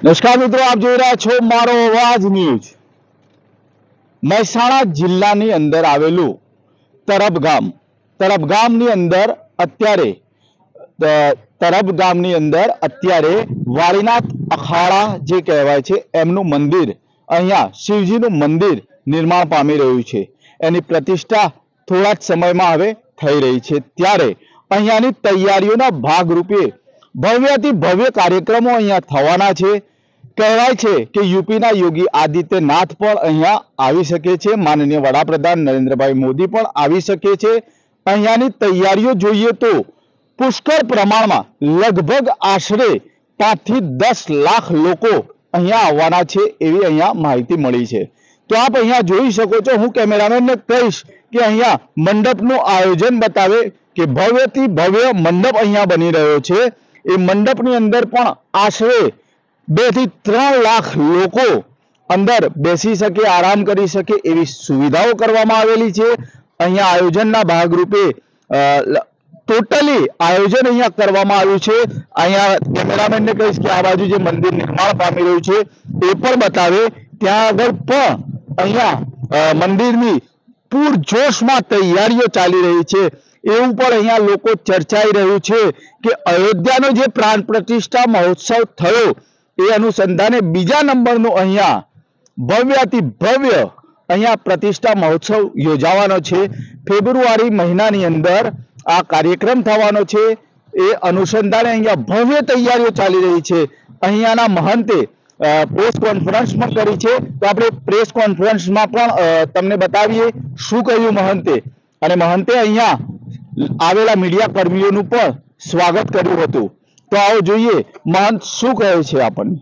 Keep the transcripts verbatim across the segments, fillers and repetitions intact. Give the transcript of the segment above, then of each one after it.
નમસ્કાર મિત્રો, આપ જોઈ રહ્યા છો મારો અવાજ ન્યૂઝ। મહેસાણા જિલ્લાની અંદર આવેલું તરબ ગામ તરબ ગામની અંદર અત્યારે તરબ ગામની અંદર અત્યારે વાળીનાથ અખાડા જે કહેવાય છે એમનું મંદિર, અહીંયા શિવજીનું મંદિર નિર્માણ પામી રહ્યું છે। એની પ્રતિષ્ઠા થોડા જ સમયમાં હવે થઈ રહી છે, ત્યારે અહીંયાની તૈયારીઓના ભાગરૂપે ભવ્યથી ભવ્ય કાર્યક્રમો અહીંયા થવાના છે। કહેવાય છે કે યુપીના યોગી આદિત્યનાથ પણ અહીંયા આવી શકે છે, માનનીય વડાપ્રધાન નરેન્દ્રભાઈ મોદી પણ આવી શકે છે। અહીંયાની તૈયારીઓ જોઈએ તો પુષ્કળ પ્રમાણમાં લગભગ આશરે પાંચ થી દસ લાખ લોકો અહીંયા આવવાના છે એવી અહીંયા માહિતી મળી છે। તો આપ અહીંયા જોઈ શકો છો, હું કેમેરામેનને કહીશ કે અહીંયા મંડપનું આયોજન બતાવે કે ભવ્યથી ભવ્ય મંડપ અહીંયા બની રહ્યો છે। એ મંડપની અંદર પણ આશરે બે થી ત્રણ લાખ લોકો અંદર બેસી શકે, આરામ કરી શકે એવી સુવિધાઓ કરવામાં આવેલી છે। અહીંયા આયોજનના ભાગરૂપે ટોટલી આયોજન અહીંયા કરવામાં આવ્યું છે। અહીંયા કેમેરામેનને કહીશ કે આ બાજુ જે મંદિર નિર્માણ પામી રહ્યું છે એ પણ બતાવે। ત્યાં આગળ પણ અહીંયા મંદિરની પૂરજોશમાં તૈયારીઓ ચાલી રહી છે એવું પણ અહીંયા લોકો ચર્ચાઈ રહ્યું છે કે અયોધ્યાનો જે પ્રાણ પ્રતિષ્ઠા મહોત્સવ થયો એ અનુસંધાને બીજા નંબરનું અહીંયા ભવ્યથી ભવ્ય અહીંયા પ્રતિષ્ઠા મહોત્સવ યોજાવાનો છે। ફેબ્રુઆરી મહિનાની અંદર આ કાર્યક્રમ થવાનો છે, એ અનુસંધાને અહીંયા ભવ્ય તૈયારીઓ ચાલી રહી છે। અહીંયાના મહંતે પ્રેસ કોન્ફરન્સ પણ કરી છે, તો આપણે પ્રેસ કોન્ફરન્સમાં પણ તમને બતાવીએ શું કહ્યું મહંતે, અને મહંતે અહીંયા આવેલા મીડિયા કર્મીઓનું પણ સ્વાગત કર્યું હતું। તો આવો જોઈએ મહંત શું કહે છે આપણને।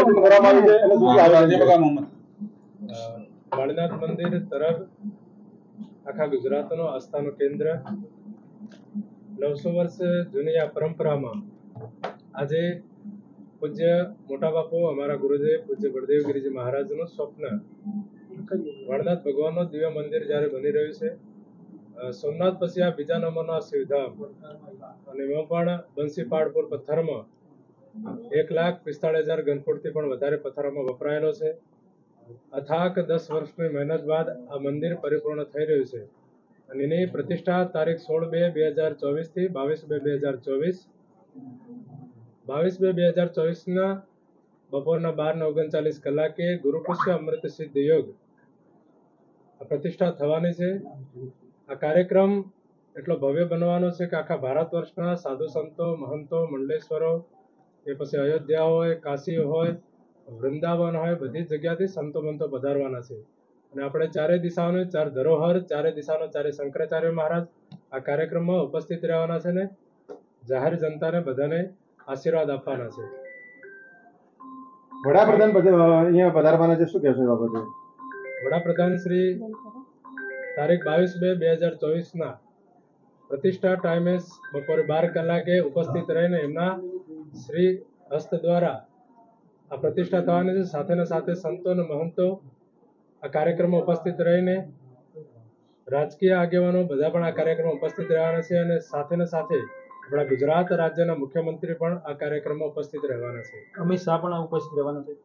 વાળીનાથ મંદિર તરફ આખા ગુજરાતનો આસ્થાનું કેન્દ્ર, નવસો વર્ષ જૂની આ પરંપરામાં આજે પૂજ્ય મોટા બાપુ અમારા ગુરુદેવ પૂજ્ય બળદેવગીરીજી મહારાજનું સ્વપ્ન વાળીનાથ ભગવાનનું દિવ્ય મંદિર જ્યારે બની રહ્યું છે, સોમનાથ પછી આ બીજા નંબરનો આ શિવધામ, અને એમાં પણ બંસીપાડપુર પથ્થરમાં એક લાખ પિસ્તાળીસ હજાર ઘનફૂટથી પણ વધારે પથ્થરોમાં વપરાયેલો છે। અથાક દસ વર્ષની મહેનત બાદ આ મંદિર પરિપૂર્ણ થઈ રહ્યું છે, અને એની પ્રતિષ્ઠા તારીખ સોળ બે બે હજાર ચોવીસ થી બાવીસ બે બે હજાર ચોવીસ બાવીસ બે બે હજાર ચોવીસના બપોરના બાર ને ઓગણચાલીસ કલાકે ગુરુપુષ્ય અમૃત સિદ્ધ યોગ આ પ્રતિષ્ઠા થવાની છે। આ કાર્યક્રમ એટલો ભવ્ય બનવાનો છે કે આખા ભારત વર્ષના સાધુ સંતો, મહંતો, મંડલેશ્વરો, એ પછી અયોધ્યા હોય, કાશી હોય, વૃંદાવન હોય, બધી જગ્યાથી સંતો મંતો પધારવાના છે। અને આપણે ચારે દિશાઓને ચાર ધરોહર, ચારે દિશાનો ચારે શંકરાચાર્ય મહારાજ આ કાર્યક્રમમાં ઉપસ્થિત રહેવાના છે ને જાહેર જનતાને બધાને આશીર્વાદ આપવાના છે। વડાપ્રધાન અહીંયા પધારવાના છે, શું કહેશો એ બાબતે? વડાપ્રધાન શ્રી તારીખ બાવીસ બે બે હજાર ચોવીસ ના પ્રતિષ્ઠા ટાઈમે બપોરે બાર કલાકે ઉપસ્થિત રહીને એમના શ્રી હસ્ત દ્વારા આ પ્રતિષ્ઠા થવાની છે। સાથે ને સાથે સંતો અને મહંતો આ કાર્યક્રમમાં ઉપસ્થિત રહીને રાજકીય આગેવાનો બધા પણ આ કાર્યક્રમમાં ઉપસ્થિત રહેવાના છે, અને સાથે ને સાથે આપણા ગુજરાત રાજ્યના મુખ્યમંત્રી પણ આ કાર્યક્રમમાં ઉપસ્થિત રહેવાના છે। અમિત શાહ પણ ઉપસ્થિત રહેવાના છે।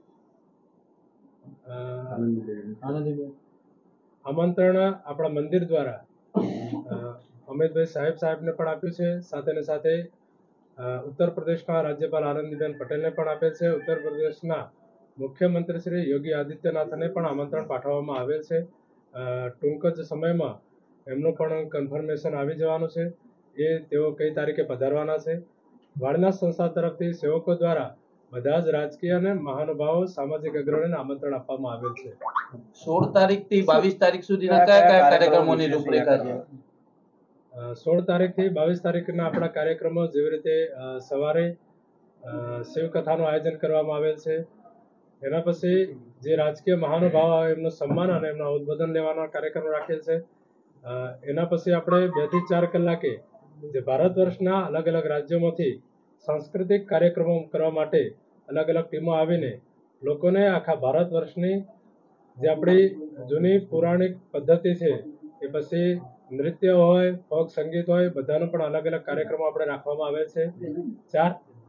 આમંત્રણ આપણા મંદિર દ્વારા અમિતભાઈ સાહેબ સાહેબને પણ આપ્યું છે, સાથે ને સાથે ઉત્તર પ્રદેશના રાજ્યપાલ આનંદીબેન પટેલને પણ આપેલ છે, ઉત્તર પ્રદેશના મુખ્યમંત્રી શ્રી યોગી આદિત્યનાથને પણ આમંત્રણ પાઠવવામાં આવેલ છે। ટૂંક જ સમયમાં એમનું પણ કન્ફર્મેશન આવી જવાનું છે, એ તેઓ કઈ તારીખે પધારવાના છે। વાળીનાથ સંસ્થા તરફથી સેવકો દ્વારા બધા જ રાજકીય અને મહાનુભાવો, સામાજિક અગ્રણીઓને આમંત્રણ આપવામાં આવેલ છે। સોળ તારીખ થી બાવીસ તારીખ સુધીના કયા કયા કાર્યક્રમોની રૂપરેખા છે? સોળ તારીખ થી બાવીસ તારીખના આપણા કાર્યક્રમો જેવી રીતે સવારે શિવકથાનું આયોજન કરવામાં આવેલ છે, એના પછી જે રાજકીય મહાનુભાવ આવે એમનું સન્માન અને એમના ઉદ્બોધન લેવાનો કાર્યક્રમ રાખેલ છે। એના પછી આપણે બે થી ચાર કલાકે જે ભારત વર્ષના અલગ અલગ રાજ્યોમાંથી સાંસ્કૃતિક કાર્યક્રમો કરવા માટે અલગ અલગ ટીમો આવીને લોકોને આખા ભારત વર્ષની જે આપણી જૂની પૌરાણિક પદ્ધતિ છે, એ પછી નૃત્ય હોય, ફોક સંગીત હોય, બધાનો પણ અલગ અલગ કાર્યક્રમો આપણે રાખવામાં આવે છે। ચાર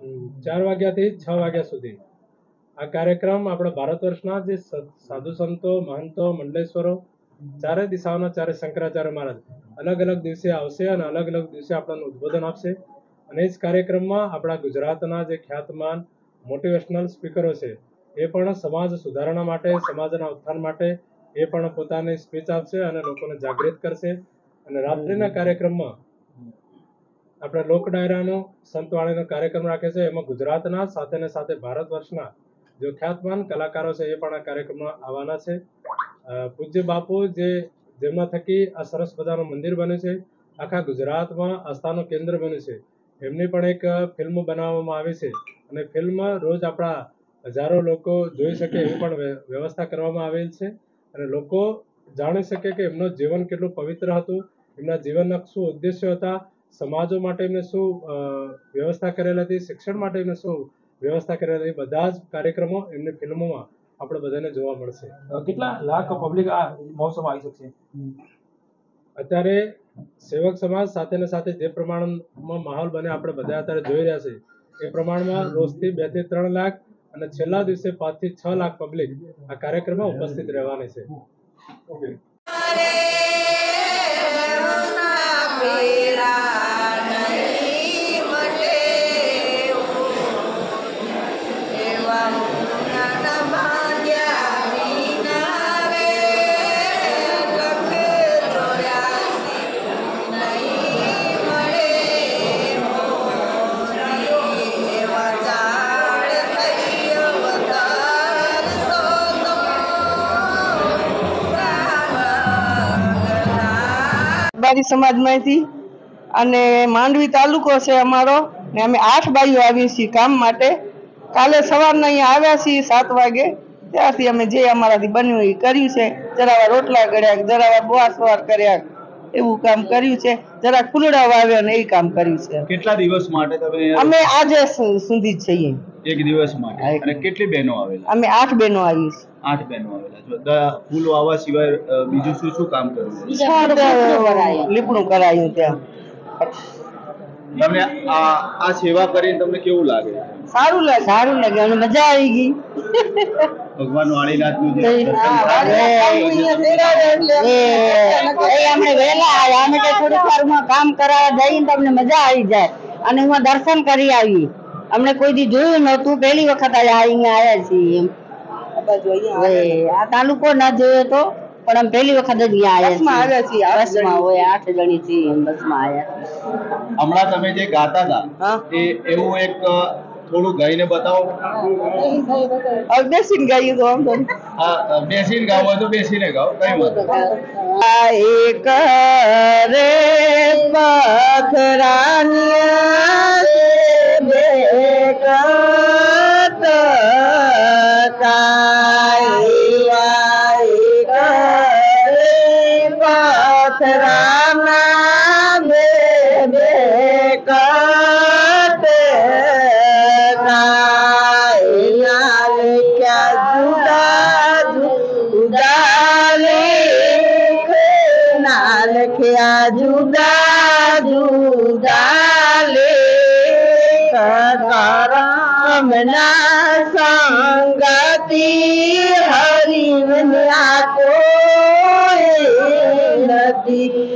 ચાર વાગ્યાથી છ વાગ્યા સુધી આ કાર્યક્રમ આપણા ભારત વર્ષના જે સ- સાધુ સંતો મહંતો મંડલેશ્વરો ચારે દિશાઓના ચારે શંકરાચાર્ય મહારાજ અલગ અલગ દિવસે આવશે અને અલગ અલગ દિવસે આપણને ઉદ્બોધન આપશે અને એ જ કાર્યક્રમમાં આપણા ગુજરાતના જે ખ્યાતમાન મોટિવેશનલ સ્પીકરો છે એ પણ સમાજ સુધારણા માટે સમાજના ઉત્થાન માટે એ પણ પોતાની સ્પીચ આપશે અને લોકોને જાગૃત કરશે અને રાત્રિના કાર્યક્રમમાં આપણે લોક ડાયરાનો સંતવાણીનો કાર્યક્રમ રાખે છે એમાં ગુજરાતના સાથે ને સાથે ભારત વર્ષના જે ખ્યાતમાન કલાકારો છે એ પણ આ કાર્યક્રમમાં આવવાના છે. અ, પૂજ્ય બાપુ જે જેમના થકી આ સરસ મજાનું મંદિર બન્યું છે આખા ગુજરાતમાં આસ્થાનું કેન્દ્ર બન્યું છે એમની પણ એક ફિલ્મ બનાવવામાં આવી છે અને ફિલ્મ રોજ આપણા હજારો લોકો જોઈ શકે એવી પણ વ્ય- વ્યવસ્થા કરવામાં આવેલ છે અને લોકો જાણી શકે કે એમનું જીવન કેટલું પવિત્ર હતું, એમના જીવનના શું ઉદ્દેશ્યો હતા, સમાજો માટે એમને શું અ, વ્યવસ્થા કરેલ હતી, શિક્ષણ માટે એમને શું વ્યવસ્થા કરેલ હતી, બધા જ કાર્યક્રમો એમની ફિલ્મોમાં આપણે બધાને જોવા મળશે. કેટલા લાખ પબ્લિક આ મહોત્સવમાં આવી શકશે? અત્યારે સેવક સમાજ સાથે ને સાથે જે પ્રમાણમાં માહોલ બને આપણે બધા અત્યારે જોઈ રહ્યા છે એ પ્રમાણમાં રોજથી બે થી ત્રણ લાખ અને છેલ્લા દિવસે પાંચ થી છ લાખ પબ્લિક આ કાર્યક્રમમાં ઉપસ્થિત રહેવાની છે. બારી સમાજમાંથી અને માંડવી તાલુકો છે અમારો ને અમે આઠ બાઈઓ આવીએ છીએ કામ માટે. કાલે સવારના અહીંયા આવ્યા છીએ સાત વાગે, ત્યારથી અમે જે અમારાથી બન્યું એ કર્યું છે. જરાવા રોટલા કર્યા, જરાવા બોઆસવાર કર્યા, એવું કામ કર્યું છે. જરાક ફૂલડા વાવ્યા ને એ કામ કર્યું છે. કેટલા દિવસ માટે તમે અમે આજે સુ- સુધી જ છીએ. એક દિવસ માટે અને કેટલી બહેનો આવેલા? અમે આઠ બહેનો આવી છે. આઠ બહેનો આવેલા છો. દ- ફૂલ વાવવા સિવાય અ, બીજું શું શું કામ કર્યું? લીપણું કરાયું ત્યાં. તમને આ આ સેવા કરીને તમને કેવું લાગે? સારું લાગે, સારું લાગે, અમને મજા આવી ગઈ. ભગવાન વાણીનાથનું જે અમે વહેલા આવ્યા, અમે થોડીક વારમાં કામ કરાવવા જઈને તમને મજા આવી જાય અને હું દર્શન કરી આવી. અમને કોઈ દી જોયું નતું, પહેલી વખત અહીંયા આવ્યા છીએ. એમ આ તાલુકો ના જોયો તો પણ અમે પહેલી વખત જ અહીંયા આવ્યા છીએ. બસમાં હોય આઠ જણી છીએ, એમ બસમાં આવ્યા. હમણાં તમે જે ગાતા હતા હા. એ એવું એક અ, થોડું ગાઈને બતાવો. બેસીને ગાયું તો આમ તો હા, અ, બેસીને ગાવ હોય તો બેસીને ગાઓ, કઈ વાંધો નહીં. એક રે પથરાનિયા બેકત કાઈવા એક રે પથરાના બે બેકત કાઈયા ક્યાં જુદા જુદા લેખના લખ્યા જુદા જુદા લેખ કરમના સંગતિ હરિવન્યા કોઈ નથી